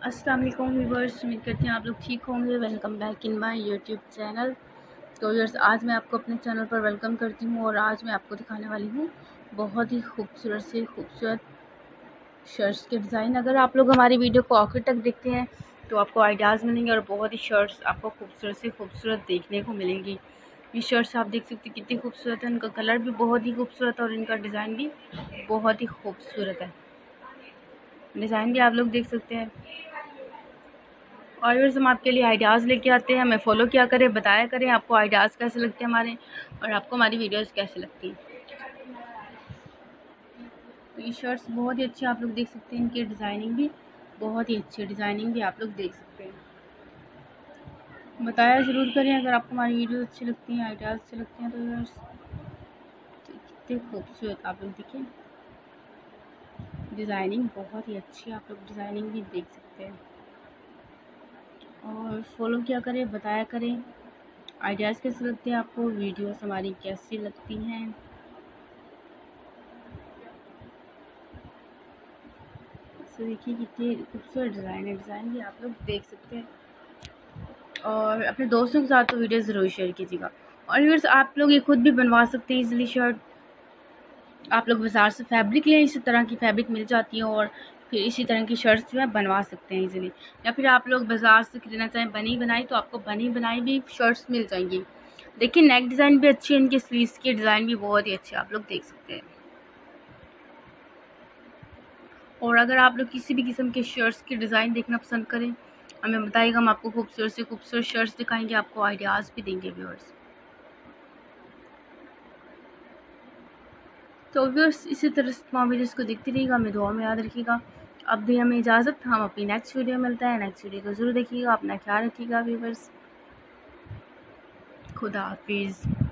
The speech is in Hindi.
अस्सलाम वालेकुम व्यूअर्स, उम्मीद करती हैं आप लोग ठीक होंगे। Welcome back in my YouTube channel. तो व्यूअर्स, आज मैं आपको अपने चैनल पर वेलकम करती हूँ और आज मैं आपको दिखाने वाली हूँ बहुत ही खूबसूरत से खूबसूरत शर्ट्स के डिज़ाइन। अगर आप लोग हमारी वीडियो को आखिर तक देखते हैं तो आपको आइडियाज़ मिलेंगे और बहुत ही शर्ट्स आपको खूबसूरत से खूबसूरत देखने को मिलेंगी। ये शर्ट्स आप देख सकते हैं कितनी खूबसूरत है, इनका कलर भी बहुत ही खूबसूरत है और इनका डिज़ाइन भी बहुत ही खूबसूरत है। डिज़ाइन भी आप लोग देख सकते हैं। और व्यूअर्स, हम आपके लिए आइडियाज़ लेके आते हैं, हमें फॉलो किया करें, बताया करें आपको आइडियाज़ कैसे लगते हैं हमारे, और आपको हमारी वीडियोस कैसे लगती हैं। तो ये शर्ट्स बहुत ही अच्छी आप लोग देख सकते हैं, इनकी डिज़ाइनिंग भी बहुत ही अच्छी है, डिज़ाइनिंग भी आप लोग देख सकते हैं। बताया ज़रूर करें अगर आपको हमारी वीडियो अच्छी लगती हैं, आइडियाज़ अच्छे लगते हैं। तो व्यूअर्स, कितने खूबसूरत आप लोग देखिए, डिज़ाइनिंग बहुत ही अच्छी है, आप लोग डिज़ाइनिंग भी देख सकते हैं। और फॉलो किया करें, बताया करें आइडियाज़ कैसे लगते हैं आपको, वीडियोस हमारी कैसी लगती हैं। तो देखिए कितनी खूबसूरत डिज़ाइन है, डिज़ाइन भी आप लोग देख सकते हैं। और अपने दोस्तों के साथ तो वीडियो ज़रूर शेयर कीजिएगा। और व्यूअर्स, आप लोग ये खुद भी बनवा सकते हैं इजीली शर्ट। आप लोग बाज़ार से फैब्रिक लें, इसी तरह की फैब्रिक मिल जाती है और फिर इसी तरह की शर्ट्स जो है बनवा सकते हैं इजीली। या फिर आप लोग बाज़ार से खरीदना चाहें बनी बनाई, तो आपको बनी बनाई भी शर्ट्स मिल जाएंगी। देखिए नेक डिज़ाइन भी अच्छी है, इनकी स्लीव्स की डिज़ाइन भी बहुत ही अच्छी है, आप लोग देख सकते हैं। और अगर आप लोग किसी भी किस्म के शर्ट्स की डिज़ाइन देखना पसंद करें, हमें बताइएगा, हम आपको खूबसूरत से खूबसूरत शर्ट्स दिखाएंगे, आपको आइडियाज़ भी देंगे व्यूअर्स। तो व्यूअर्स, इसी तरह से तमाम वीडियोज़ को देखते रहिएगा, हमें दुआ में याद रखिएगा। अब भी हमें इजाज़त, हम अपनी नेक्स्ट वीडियो में मिलते हैं। नेक्स्ट वीडियो को ज़रूर देखिएगा, अपना ख्याल रखिएगा व्यूअर्स। खुदा हाफिज़।